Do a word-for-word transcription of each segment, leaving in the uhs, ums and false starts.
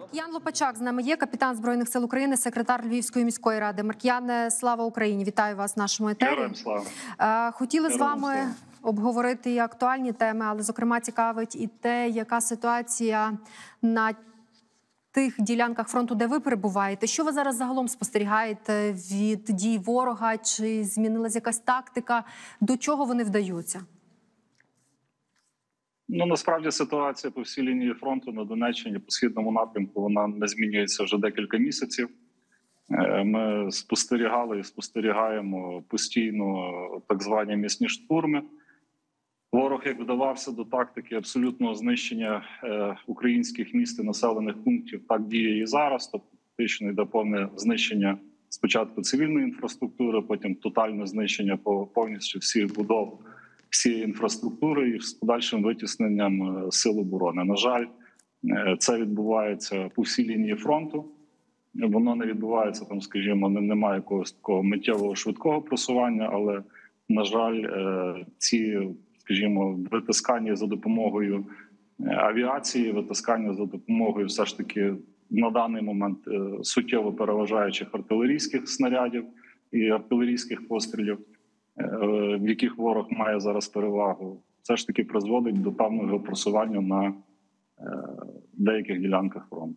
Марк'ян Лопачак з нами є, капітан Збройних сил України, секретар Львівської міської ради. Марк'яне, слава Україні! Вітаю вас в нашому етері. Героям слава! Хотіли з вами обговорити і актуальні теми, але, зокрема, цікавить і те, яка ситуація на тих ділянках фронту, де ви перебуваєте. Що ви зараз загалом спостерігаєте від дій ворога? Чи змінилась якась тактика? До чого вони вдаються? Ну, насправді ситуація по всій лінії фронту на Донеччині, по східному напрямку, вона не змінюється вже декілька місяців. Ми спостерігали і спостерігаємо постійно так звані м'ясні штурми. Ворог, як вдавався до тактики абсолютного знищення українських міст і населених пунктів, так діє і зараз. Тобто, фактично йде повне знищення спочатку цивільної інфраструктури, потім тотальне знищення повністю всіх будов, всієї інфраструктури і з подальшим витісненням сил оборони. На жаль, це відбувається по всій лінії фронту. Воно не відбувається, там, скажімо, немає якогось такого миттєвого швидкого просування, але, на жаль, ці, скажімо, витискання за допомогою авіації, витискання за допомогою все ж таки на даний момент суттєво переважаючих артилерійських снарядів і артилерійських пострілів, в яких ворог має зараз перевагу, все ж таки призводить до певного просування на деяких ділянках фронту.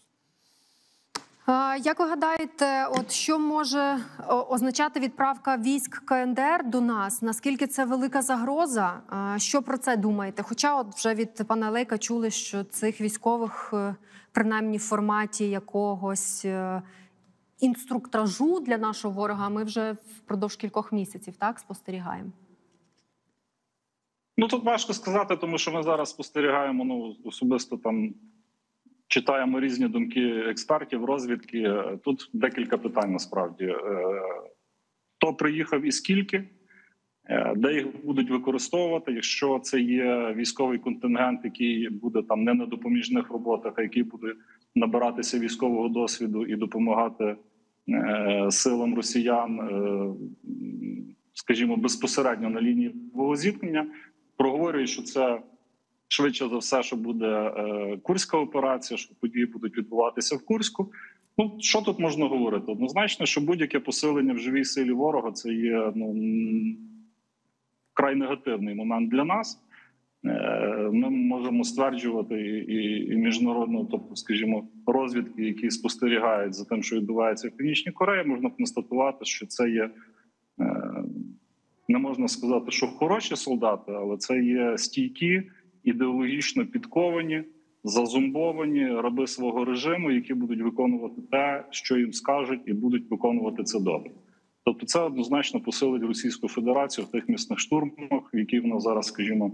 Як ви гадаєте, от що може означати відправка військ КНДР до нас? Наскільки це велика загроза? Що про це думаєте? Хоча от вже від пана Лейка чули, що цих військових, принаймні в форматі якогось інструктажу для нашого ворога, ми вже впродовж кількох місяців, так, спостерігаємо? Ну, тут важко сказати, тому що ми зараз спостерігаємо, ну, особисто там читаємо різні думки експертів, розвідки. Тут декілька питань, насправді. Хто приїхав і скільки, де їх будуть використовувати, якщо це є військовий контингент, який буде там не на допоміжних роботах, а який буде набиратися військового досвіду і допомагати силам росіян, скажімо, безпосередньо на лінії бойового зіткнення. Проговорюють, що це швидше за все, що буде Курська операція, що події будуть відбуватися в Курську. Ну, що тут можна говорити? Однозначно, що будь-яке посилення в живій силі ворога – це є, ну, вкрай негативний момент для нас. Ми можемо стверджувати і, і міжнародну, тобто, скажімо, розвідки, які спостерігають за тим, що відбувається в Північній Кореї, можна констатувати, що це є, не можна сказати, що хороші солдати, але це є стійкі, ідеологічно підковані, зазумбовані раби свого режиму, які будуть виконувати те, що їм скажуть, і будуть виконувати це добре. Тобто це однозначно посилить Російську Федерацію в тих місних штурмах, в які вона зараз, скажімо,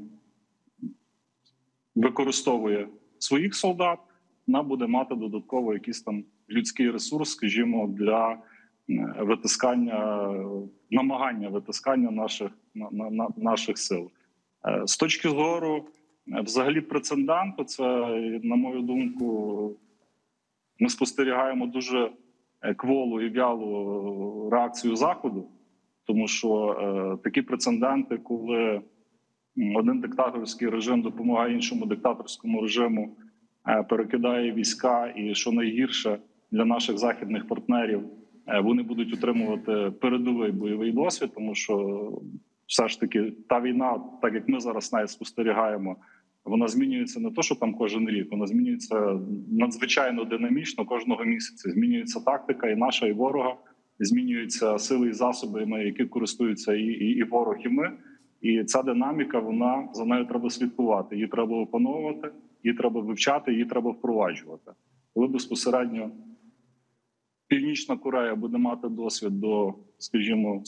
використовує своїх солдат, вона буде мати додатково якийсь там людський ресурс, скажімо, для витискання, намагання витискання наших, на, на, наших сил. З точки зору взагалі прецеденту, це, на мою думку, ми спостерігаємо дуже кволу і вялу реакцію Заходу, тому що е, такі прецеденти, коли один диктаторський режим допомагає іншому диктаторському режиму, е, перекидає війська, і, що найгірше для наших західних партнерів, е, вони будуть отримувати передовий бойовий досвід, тому що все ж таки та війна, так як ми зараз навіть спостерігаємо, вона змінюється не то, що там кожен рік, вона змінюється надзвичайно динамічно кожного місяця. Змінюється тактика і наша, і ворога, змінюються сили і засоби, які користуються і, і, і ворог, і ми. І ця динаміка, вона, за нею треба слідкувати, її треба опановувати, її треба вивчати, її треба впроваджувати. Коли безпосередньо Північна Корея буде мати досвід до, скажімо,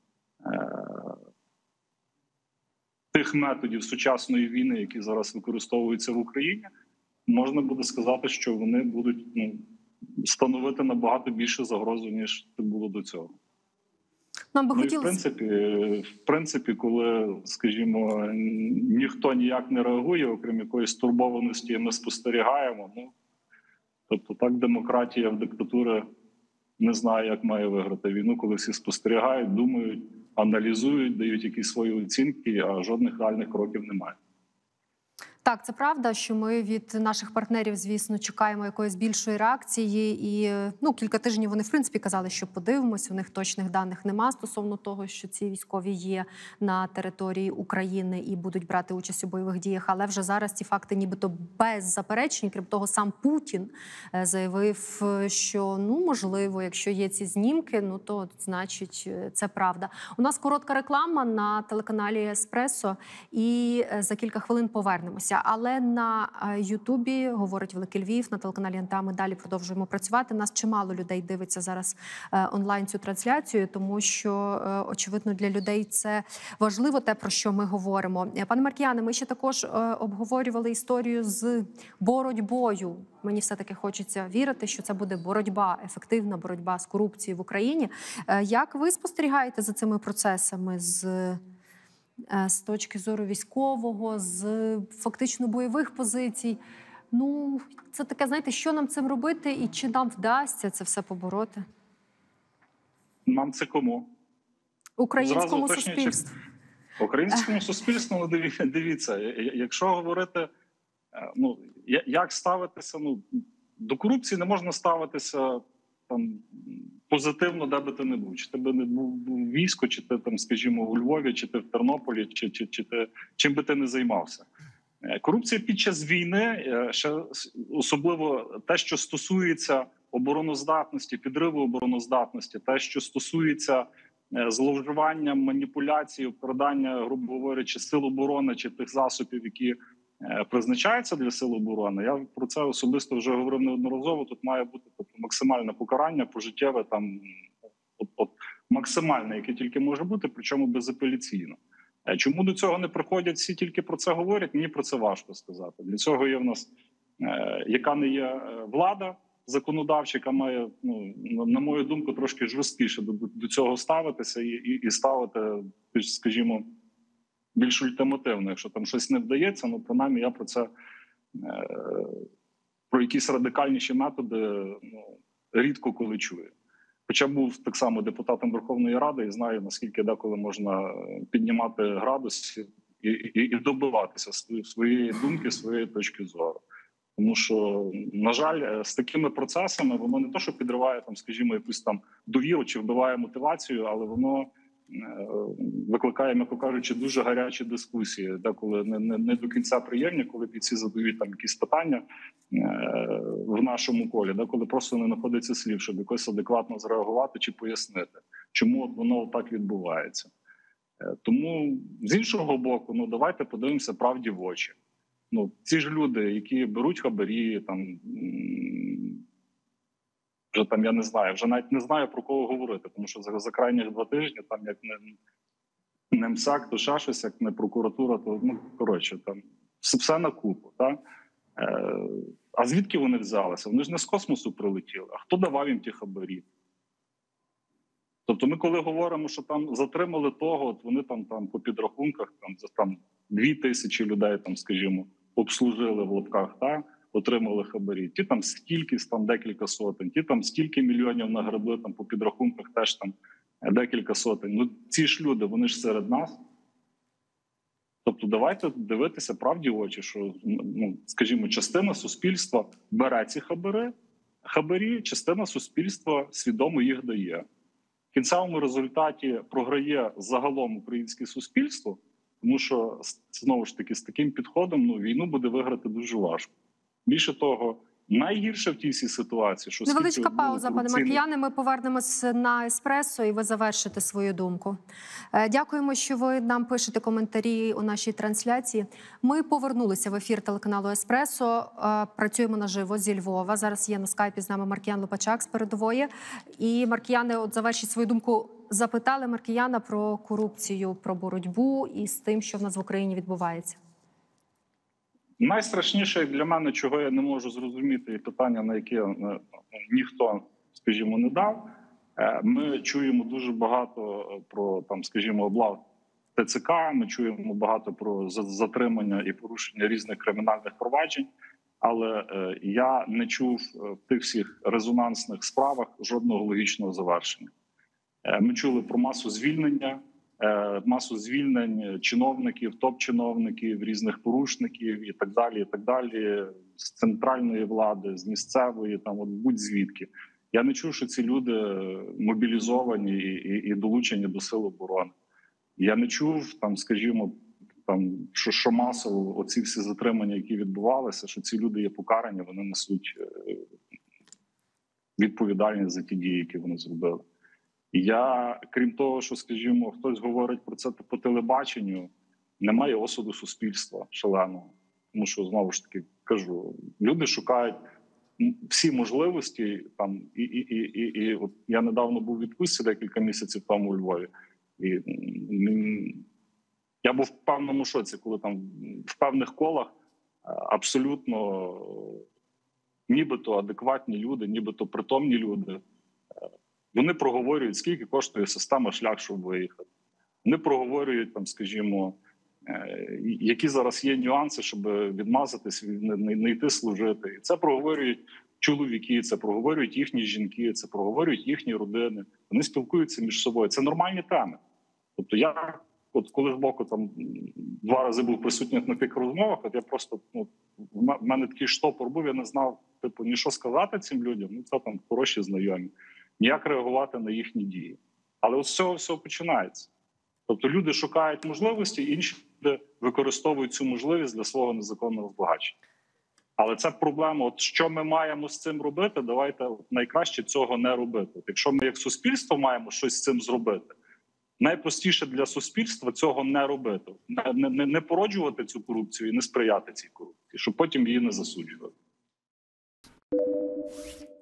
тих методів сучасної війни, які зараз використовуються в Україні, можна буде сказати, що вони будуть, ну, становити набагато більше загрозу, ніж це було до цього. Нам би ну, хотілося... в принципі, в принципі, коли, скажімо, ніхто ніяк не реагує, окрім якоїсь стурбованості, ми спостерігаємо, ну, тобто так демократія в диктатури не знає, як має виграти війну, коли всі спостерігають, думають, аналізують, дають якісь свої оцінки, а жодних реальних кроків немає. Так, це правда, що ми від наших партнерів, звісно, чекаємо якоїсь більшої реакції. І ну, кілька тижнів вони, в принципі, казали, що подивимось, у них точних даних нема стосовно того, що ці військові є на території України і будуть брати участь у бойових діях. Але вже зараз ці факти нібито беззаперечні. Крім того, сам Путін заявив, що, ну, можливо, якщо є ці знімки, ну, то, значить, це правда. У нас коротка реклама на телеканалі «Еспресо» і за кілька хвилин повернемося. Але на Ютубі, говорить Великий Львів, на телеканалі ен те а ми далі продовжуємо працювати. Нас чимало людей дивиться зараз онлайн цю трансляцію, тому що, очевидно, для людей це важливо, те, про що ми говоримо. Пане Маркіяне, ми ще також обговорювали історію з боротьбою. Мені все-таки хочеться вірити, що це буде боротьба, ефективна боротьба з корупцією в Україні. Як ви спостерігаєте за цими процесами з... з точки зору військового, з фактично бойових позицій? Ну, це таке, знаєте, що нам цим робити і чи нам вдасться це все побороти? Нам це кому? Українському суспільству. Українському суспільству, ну, дивіться, якщо говорити, ну, як ставитися, ну, до корупції не можна ставитися там позитивно, де би ти не був. Чи ти би не був у війську, чи ти там, скажімо, у Львові, чи ти в Тернополі, чи, чи, чи ти, чим би ти не займався. Корупція під час війни, ще особливо те, що стосується обороноздатності, підриву обороноздатності, те, що стосується зловживання, маніпуляцій, передання, грубо говорячи, сил оборони чи тих засобів, які призначаються для сил оборони. Я про це особисто вже говорив неодноразово. Тут має бути тобто, максимальне покарання, пожиттєве, там от, от, максимальне, яке тільки може бути, причому безапеляційно. Чому до цього не приходять, всі тільки про це говорять, мені про це важко сказати. Для цього є в нас, е, яка не є влада законодавча, яка має, ну, на мою думку, трошки жорсткіше до, до цього ставитися і, і, і ставити, скажімо, більш ультимативно. Якщо там щось не вдається, ну, принаймні я про це, е, про якісь радикальніші методи, ну, рідко коли чую. Хоча був так само депутатом Верховної Ради і знаю, наскільки деколи можна піднімати градус і, і, і добиватися своєї думки, своєї точки зору. Тому що, на жаль, з такими процесами воно не то, що підриває, там, скажімо, якусь там довіру чи вбиває мотивацію, але воно викликає, м'яко кажучи, дуже гарячі дискусії, деколи не, не, не до кінця приємні, коли бійці задають там якісь питання е, в нашому колі, деколи просто не знаходиться слів, щоб якось адекватно зреагувати чи пояснити, чому воно так відбувається. Е, тому, з іншого боку, ну давайте подивимося правді в очі. Ну, ці ж люди, які беруть хабарі, там, вже там, я не знаю, вже навіть не знаю, про кого говорити, тому що за, за крайніх два тижні, там, як не, не МСАК, то ще щось, як не прокуратура, то, ну, коротше, там, все, все на купу, так? Е, а звідки вони взялися? Вони ж не з космосу прилетіли. А хто давав їм ті хабарі? Тобто ми коли говоримо, що там затримали того, от вони там, там по підрахунках, там, за там, дві тисячі людей, там, скажімо, обслужили в лапках, так? Отримали хабарі. Ті там стільки, там декілька сотень, ті там стільки мільйонів нагребли, там по підрахунках теж там декілька сотень. Ну ці ж люди, вони ж серед нас. Тобто давайте дивитися правді в очі, що, ну, скажімо, частина суспільства бере ці хабари, хабарі, частина суспільства свідомо їх дає. В кінцевому результаті програє загалом українське суспільство, тому що, знову ж таки, з таким підходом, ну, війну буде виграти дуже важко. Більше того, найгірше в тій всій ситуації, що... Невеличка пауза, пане Маркіяне, ми повернемось на «Еспресо» і ви завершите свою думку. Дякуємо, що ви нам пишете коментарі у нашій трансляції. Ми повернулися в ефір телеканалу «Еспресо», працюємо наживо зі Львова. Зараз є на скайпі з нами Маркіян Лопачак з передової. І, Маркіяне, от завершіть свою думку. Запитали Маркіяна про корупцію, про боротьбу і з тим, що в нас в Україні відбувається. Найстрашніше для мене, чого я не можу зрозуміти, і питання, на яке ніхто, скажімо, не дав. Ми чуємо дуже багато про, там, скажімо, облав Те Це Ка, ми чуємо багато про затримання і порушення різних кримінальних проваджень, але я не чув в тих всіх резонансних справах жодного логічного завершення. Ми чули про масу звільнення масу звільнень чиновників, топ-чиновників, різних порушників і так далі, і так далі, з центральної влади, з місцевої, там от будь-звідки. Я не чув, що ці люди мобілізовані і, і, і долучені до сил оборони. Я не чув, там, скажімо, там, що, що масово оці всі затримання, які відбувалися, що ці люди є покарані, вони несуть відповідальність за ті дії, які вони зробили. І я, крім того, що, скажімо, хтось говорить про це по телебаченню, немає осуду суспільства шаленого. Тому що, знову ж таки, кажу, люди шукають всі можливості. Там, і, і, і, і, і от я недавно був у відпустці декілька місяців тому у Львові. І я був в певному шоці, коли там в певних колах абсолютно нібито адекватні люди, нібито притомні люди, вони проговорюють, скільки коштує система шлях, щоб виїхати. Вони проговорюють, там, скажімо, які зараз є нюанси, щоб відмазатись, не, не йти служити. І це проговорюють чоловіки, це проговорюють їхні жінки, це проговорюють їхні родини. Вони спілкуються між собою. Це нормальні теми. Тобто я, от коли з боку там два рази був присутній на тих розмовах, от я просто, ну, в мене такий штопор був, я не знав, типу, ні що сказати цим людям, ну це там хороші знайомі, ніяк реагувати на їхні дії. Але от з цього всього починається. Тобто люди шукають можливості, інші люди використовують цю можливість для свого незаконного збагачення. Але це проблема. От що ми маємо з цим робити, давайте найкраще цього не робити. От якщо ми як суспільство маємо щось з цим зробити, найпростіше для суспільства цього не робити. Не, не, не породжувати цю корупцію і не сприяти цій корупції, щоб потім її не засуджувати.